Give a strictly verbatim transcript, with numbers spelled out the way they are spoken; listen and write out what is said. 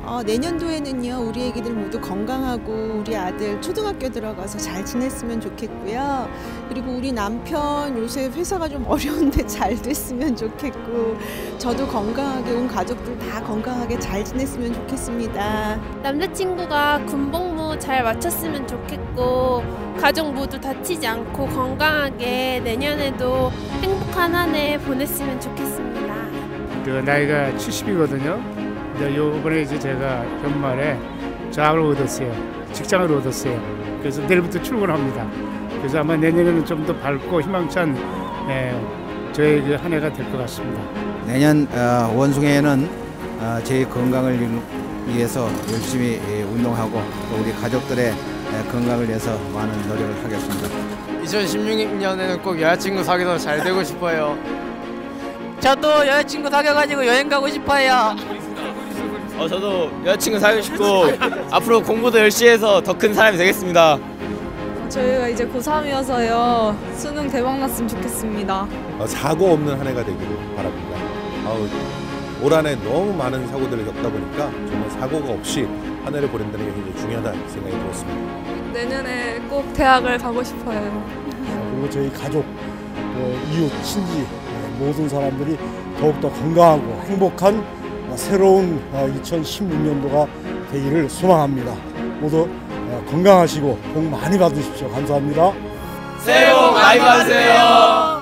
어, 내년도에는요 우리 애기들 모두 건강하고 우리 아들 초등학교 들어가서 잘 지냈으면 좋겠고요. 그리고 우리 남편 요새 회사가 좀 어려운데 잘 됐으면 좋겠고, 저도 건강하게 온 가족들 다 건강하게 잘 지냈으면 좋겠습니다. 남자친구가 군복무 잘 마쳤으면 좋겠고, 가족 모두 다치지 않고 건강하게 내년에도 행복한 한 해 보냈으면 좋겠습니다. 그 나이가 칠십이거든요. 근데 요번에 이제 제가 연말에 장을 얻었어요. 직장을 얻었어요. 그래서 내일부터 출근합니다. 그래서 아마 내년에는 좀 더 밝고 희망찬 예, 저의 그 한 해가 될 것 같습니다. 내년 어, 원숭이에는 어, 제 건강을 위해서 열심히 예, 운동하고 또 우리 가족들의 예, 건강을 위해서 많은 노력을 하겠습니다. 이천십육 년에는 꼭 여자친구 사귀어서 잘 되고 싶어요. 저도 여자친구 사귀어가지고 여행 가고 싶어요. 어, 저도 여자친구 사귀고 싶고 앞으로 공부도 열심히 해서 더 큰 사람이 되겠습니다. 저희가 이제 고삼이어서요 수능 대박 났으면 좋겠습니다. 어, 사고 없는 한 해가 되기를 바랍니다. 아우, 올 한 해 너무 많은 사고들을 겪다 보니까 정말 사고가 없이 한 해를 보낸다는 게 굉장히 중요하다는 생각이 들었습니다. 내년에 꼭 대학을 가고 싶어요. 그리고 저희 가족, 이웃, 친지 모든 사람들이 더욱더 건강하고 행복한 새로운 이천십육 년도가 되기를 소망합니다. 모두 건강하시고 복 많이 받으십시오. 감사합니다. 새해 복 많이 받으세요.